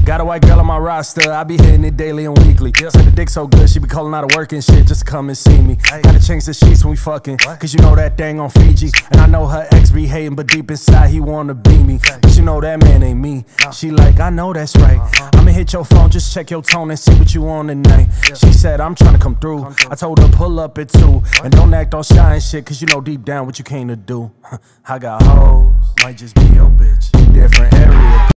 Got a white girl on my roster, I be hitting it daily and weekly. Said the dick so good, she be calling out of work and shit just to come and see me. Gotta change the sheets when we fucking, cause you know that thing on Fiji. And I know her ex be hating, but deep inside he wanna be me. But you know that man ain't me. She like, I know that's right. I'ma hit your phone, just check your tone and see what you on tonight. She said, I'm tryna come through. I told her pull up at 2. And don't act all shy and shit, cause you know deep down what you came to do. I got hoes, might just be your bitch. Different area.